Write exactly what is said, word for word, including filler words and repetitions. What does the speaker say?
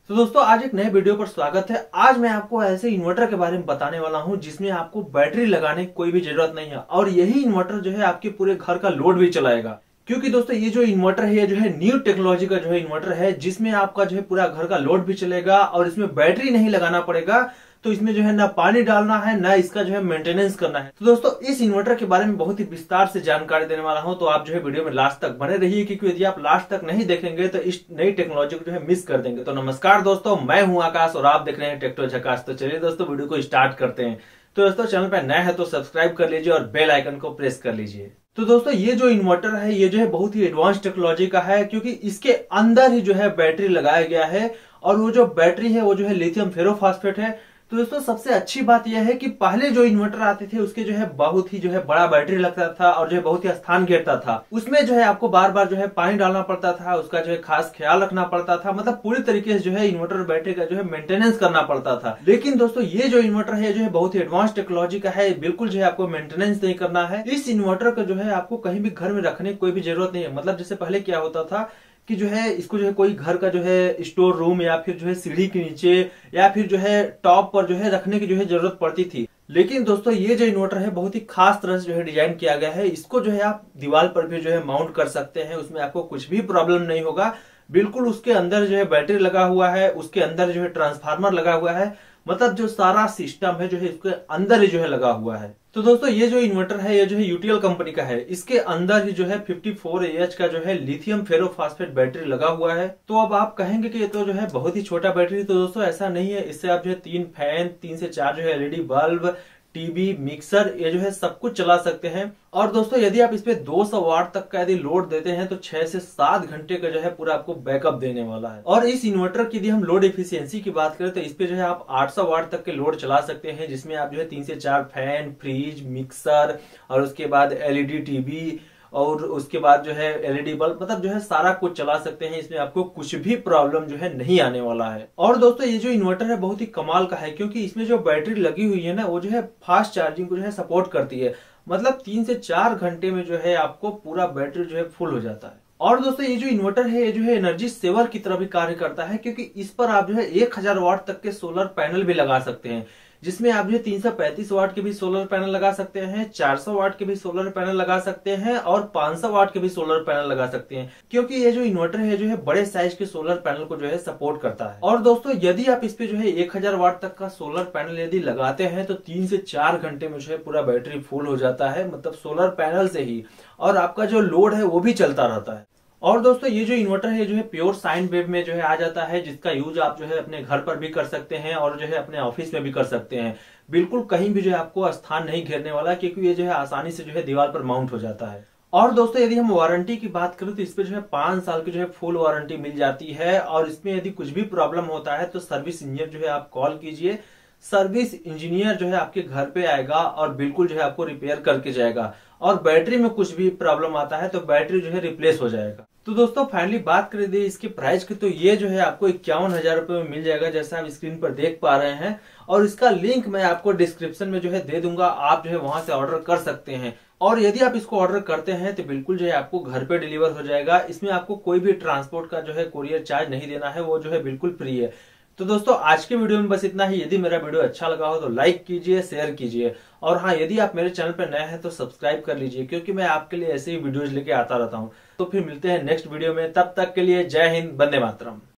तो दोस्तों आज एक नए वीडियो पर स्वागत है। आज मैं आपको ऐसे इन्वर्टर के बारे में बताने वाला हूं जिसमें आपको बैटरी लगाने की कोई भी जरूरत नहीं है और यही इन्वर्टर जो है आपके पूरे घर का लोड भी चलाएगा। क्योंकि दोस्तों ये जो इन्वर्टर है ये जो है न्यू टेक्नोलॉजी का जो है इन्वर्टर है जिसमें आपका जो है पूरा घर का लोड भी चलेगा और इसमें बैटरी नहीं लगाना पड़ेगा। तो इसमें जो है ना पानी डालना है ना इसका जो है मेंटेनेंस करना है। तो दोस्तों इस इन्वर्टर के बारे में बहुत ही विस्तार से जानकारी देने वाला हूं, तो आप जो है वीडियो में लास्ट तक बने रहिए, क्योंकि यदि आप लास्ट तक नहीं देखेंगे तो इस नई टेक्नोलॉजी को जो है मिस कर देंगे। तो नमस्कार दोस्तों, मैं हूं आकाश और आप देख रहे हैं टेक्टो झकास। तो चलिए दोस्तों वीडियो को स्टार्ट करते हैं। तो दोस्तों चैनल पर नए हैं तो सब्सक्राइब कर लीजिए और बेल आइकन को प्रेस कर लीजिए। तो दोस्तों ये जो इन्वर्टर है ये जो है बहुत ही एडवांस टेक्नोलॉजी का है, क्योंकि इसके अंदर ही जो है बैटरी लगाया गया है और वो जो बैटरी है वो जो है लिथियम फेरोफॉस्फेट है। तो दोस्तों सबसे अच्छी बात यह है कि पहले जो इन्वर्टर आते थे उसके जो है बहुत ही जो है बड़ा बैटरी लगता था और जो है बहुत ही स्थान घेरता था। उसमें जो है आपको बार बार जो है पानी डालना पड़ता था, उसका जो है खास ख्याल रखना पड़ता था, मतलब पूरी तरीके से जो है इन्वर्टर बैटरी का जो है मेंटेनेंस करना पड़ता था। लेकिन दोस्तों ये जो इन्वर्टर है जो है बहुत ही एडवांस टेक्नोलॉजी का है, बिल्कुल जो है आपको मेंटेनेंस नहीं करना है। इस इन्वर्टर का जो है आपको कहीं भी घर में रखने की कोई भी जरूरत नहीं है। मतलब जैसे पहले क्या होता था कि जो है इसको जो है कोई घर का जो है स्टोर रूम या फिर जो है सीढ़ी के नीचे या फिर जो है टॉप पर जो है रखने की जो है जरूरत पड़ती थी। लेकिन दोस्तों ये जो इन्वर्टर है बहुत ही खास तरह से जो है डिजाइन किया गया है। इसको जो है आप दीवार पर भी जो है माउंट कर सकते हैं, उसमें आपको कुछ भी प्रॉब्लम नहीं होगा। बिल्कुल उसके अंदर जो है बैटरी लगा हुआ है, उसके अंदर जो है ट्रांसफार्मर लगा हुआ है, मतलब जो सारा सिस्टम है जो है इसके अंदर ही जो है लगा हुआ है। तो दोस्तों ये जो इन्वर्टर है ये जो है यूटीएल कंपनी का है। इसके अंदर ही जो है चौवन एएच का जो है लिथियम फेरोफॉस्फेट बैटरी लगा हुआ है। तो अब आप कहेंगे कि ये तो जो है बहुत ही छोटा बैटरी, तो दोस्तों ऐसा नहीं है। इससे आप जो है तीन फैन, तीन से चार जो है एलईडी बल्ब, टीवी, मिक्सर, ये जो है सब कुछ चला सकते हैं। और दोस्तों यदि आप इस पे दो सौ वाट तक का यदि लोड देते हैं तो छह से सात घंटे का जो है पूरा आपको बैकअप देने वाला है। और इस इन्वर्टर की यदि हम लोड एफिशिएंसी की बात करें तो इस पे जो है आप आठ सौ वाट तक के लोड चला सकते हैं, जिसमें आप जो है तीन से चार फैन, फ्रिज, मिक्सर और उसके बाद एलईडी टीवी और उसके बाद जो है एलईडी बल्ब, मतलब जो है सारा कुछ चला सकते हैं। इसमें आपको कुछ भी प्रॉब्लम जो है नहीं आने वाला है। और दोस्तों ये जो इन्वर्टर है बहुत ही कमाल का है, क्योंकि इसमें जो बैटरी लगी हुई है ना वो जो है फास्ट चार्जिंग को जो है सपोर्ट करती है। मतलब तीन से चार घंटे में जो है आपको पूरा बैटरी जो है फुल हो जाता है। और दोस्तों ये जो इन्वर्टर है ये जो है एनर्जी सेवर की तरह भी कार्य करता है, क्योंकि इस पर आप जो है एक हजार वाट तक के सोलर पैनल भी लगा सकते हैं, जिसमें आप जो है तीन सौ पैंतीस वाट के भी सोलर पैनल लगा सकते हैं, चार सौ वाट के भी सोलर पैनल लगा सकते हैं और पांच सौ वाट के भी सोलर पैनल लगा सकते हैं, क्योंकि ये जो इन्वर्टर है जो है बड़े साइज के सोलर पैनल को जो है सपोर्ट करता है। और दोस्तों यदि आप इस पे जो है एक हजार वाट तक का सोलर पैनल यदि लगाते हैं तो तीन से चार घंटे में जो है पूरा बैटरी फुल हो जाता है, मतलब सोलर पैनल से ही, और आपका जो लोड है वो भी चलता रहता है। और दोस्तों ये जो इन्वर्टर है जो है प्योर साइन वेव में जो है आ जाता है, जिसका यूज आप जो है अपने घर पर भी कर सकते हैं और जो है अपने ऑफिस में भी कर सकते हैं। बिल्कुल कहीं भी जो है आपको स्थान नहीं घेरने वाला, क्योंकि ये जो है आसानी से जो है दीवार पर माउंट हो जाता है। और दोस्तों यदि हम वारंटी की बात करें तो इस पे जो है पांच साल की जो है फुल वारंटी मिल जाती है। और इसमें यदि कुछ भी प्रॉब्लम होता है तो सर्विस इंजीनियर जो है आप कॉल कीजिए, सर्विस इंजीनियर जो है आपके घर पे आएगा और बिल्कुल जो है आपको रिपेयर करके जाएगा। और बैटरी में कुछ भी प्रॉब्लम आता है तो बैटरी जो है रिप्लेस हो जाएगा। तो दोस्तों फाइनली बात कर दे इसके प्राइस की, तो ये जो है आपको इक्यावन हजार रुपए में मिल जाएगा, जैसा आप स्क्रीन पर देख पा रहे हैं। और इसका लिंक मैं आपको डिस्क्रिप्शन में जो है दे दूंगा, आप जो है वहां से ऑर्डर कर सकते हैं। और यदि आप इसको ऑर्डर करते हैं तो बिल्कुल जो है आपको घर पे डिलीवर हो जाएगा। इसमें आपको कोई भी ट्रांसपोर्ट का जो है कोरियर चार्ज नहीं देना है, वो जो है बिल्कुल फ्री है। तो दोस्तों आज के वीडियो में बस इतना ही। यदि मेरा वीडियो अच्छा लगा हो तो लाइक कीजिए, शेयर कीजिए, और हाँ यदि आप मेरे चैनल पर नए हैं तो सब्सक्राइब कर लीजिए, क्योंकि मैं आपके लिए ऐसे ही वीडियोज लेके आता रहता हूँ। तो फिर मिलते हैं नेक्स्ट वीडियो में, तब तक के लिए जय हिंद, वंदे मातरम।